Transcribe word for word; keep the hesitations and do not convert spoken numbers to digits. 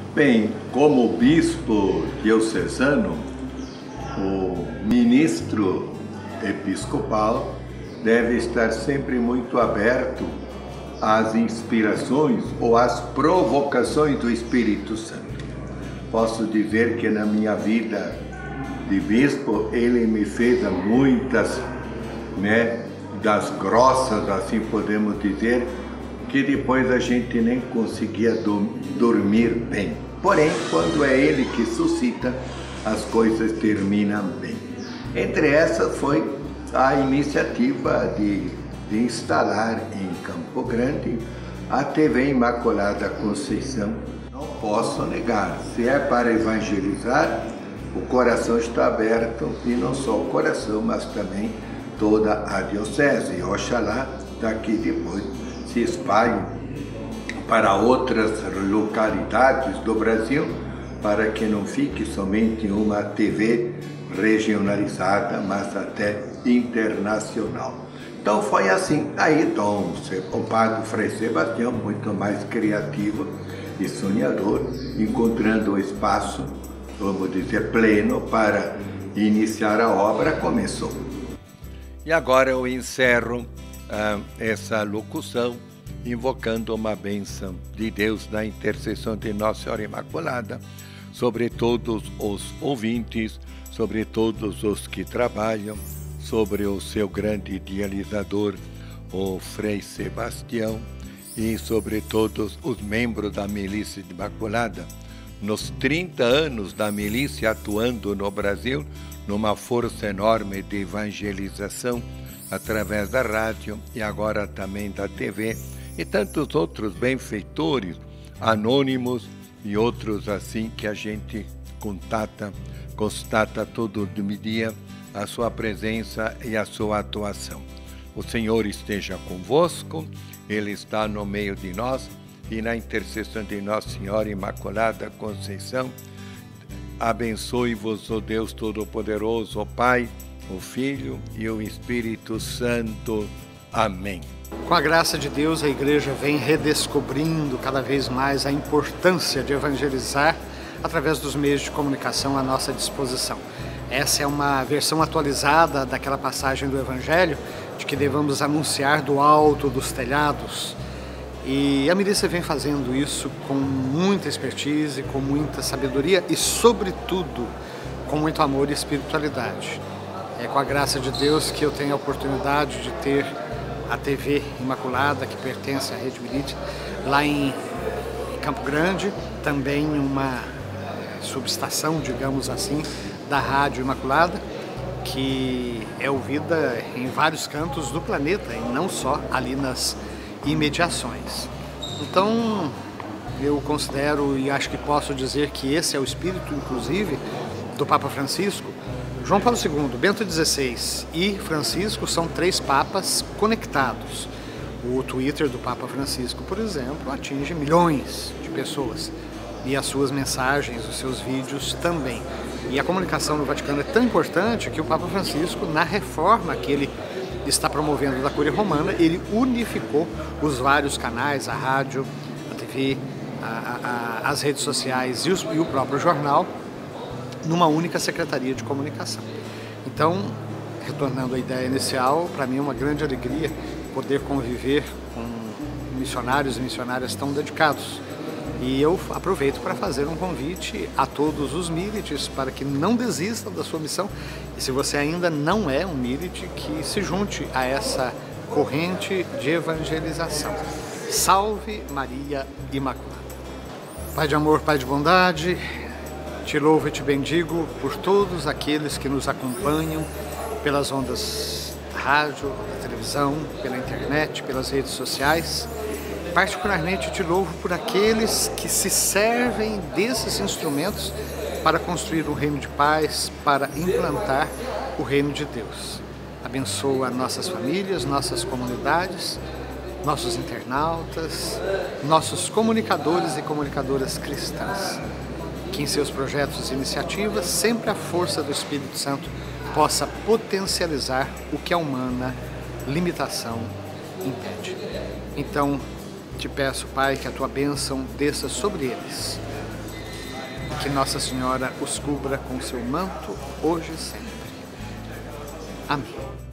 Bem, como bispo diocesano, o ministro episcopal deve estar sempre muito aberto às inspirações ou às provocações do Espírito Santo. Posso dizer que na minha vida de bispo, ele me fez muitas, né, das grossas, assim podemos dizer, que depois a gente nem conseguia do, dormir bem. Porém, quando é ele que suscita, as coisas terminam bem. Entre essas foi a iniciativa de, de instalar em Campo Grande a T V Imaculada Conceição. Não posso negar, se é para evangelizar, o coração está aberto, e não só o coração, mas também toda a diocese. E oxalá daqui depois se espalhe para outras localidades do Brasil, para que não fique somente uma T V regionalizada, mas até internacional. Então foi assim. Aí Dom, o padre Frei Sebastião, muito mais criativo e sonhador, encontrando o espaço, vamos dizer, pleno para iniciar a obra, começou. E agora eu encerro ah, essa locução invocando uma bênção de Deus na intercessão de Nossa Senhora Imaculada sobre todos os ouvintes, sobre todos os que trabalham, sobre o seu grande idealizador, o Frei Sebastião, e sobre todos os membros da Milícia Imaculada, nos trinta anos da milícia atuando no Brasil, numa força enorme de evangelização através da rádio e agora também da T V, e tantos outros benfeitores anônimos e outros assim que a gente contata, constata todo dia a sua presença e a sua atuação. O Senhor esteja convosco, Ele está no meio de nós, e na intercessão de Nossa Senhora Imaculada Conceição, abençoe-vos o Deus Todo-Poderoso, o Pai, o Filho e o Espírito Santo. Amém. Com a graça de Deus, a Igreja vem redescobrindo cada vez mais a importância de evangelizar através dos meios de comunicação à nossa disposição. Essa é uma versão atualizada daquela passagem do Evangelho de que devemos anunciar do alto dos telhados. E a milícia vem fazendo isso com muita expertise, com muita sabedoria e, sobretudo, com muito amor e espiritualidade. É com a graça de Deus que eu tenho a oportunidade de ter a T V Imaculada, que pertence à Rede Milícia, lá em Campo Grande, também uma subestação, digamos assim, da Rádio Imaculada, que é ouvida em vários cantos do planeta e não só ali nas imediações. Então, eu considero e acho que posso dizer que esse é o espírito, inclusive, do Papa Francisco. João Paulo segundo, Bento dezesseis e Francisco são três papas conectados. O Twitter do Papa Francisco, por exemplo, atinge milhões de pessoas. E as suas mensagens, os seus vídeos também. E a comunicação no Vaticano é tão importante que o Papa Francisco, na reforma que ele está promovendo da Cúria Romana, ele unificou os vários canais, a rádio, a T V, a, a, as redes sociais e, os, e o próprio jornal, numa única secretaria de comunicação. Então, retornando à ideia inicial, para mim é uma grande alegria poder conviver com missionários e missionárias tão dedicados. E eu aproveito para fazer um convite a todos os milites para que não desistam da sua missão. E se você ainda não é um milite, que se junte a essa corrente de evangelização. Salve Maria Imaculada. Pai de amor, Pai de bondade, te louvo e te bendigo por todos aqueles que nos acompanham pelas ondas da rádio, da televisão, pela internet, pelas redes sociais. Particularmente te louvo por aqueles que se servem desses instrumentos para construir um reino de paz, para implantar o reino de Deus. Abençoa nossas famílias, nossas comunidades, nossos internautas, nossos comunicadores e comunicadoras cristãs. Que em seus projetos e iniciativas sempre a força do Espírito Santo possa potencializar o que a humana limitação impede. Então, te peço, Pai, que a tua bênção desça sobre eles. Que Nossa Senhora os cubra com seu manto, hoje e sempre. Amém.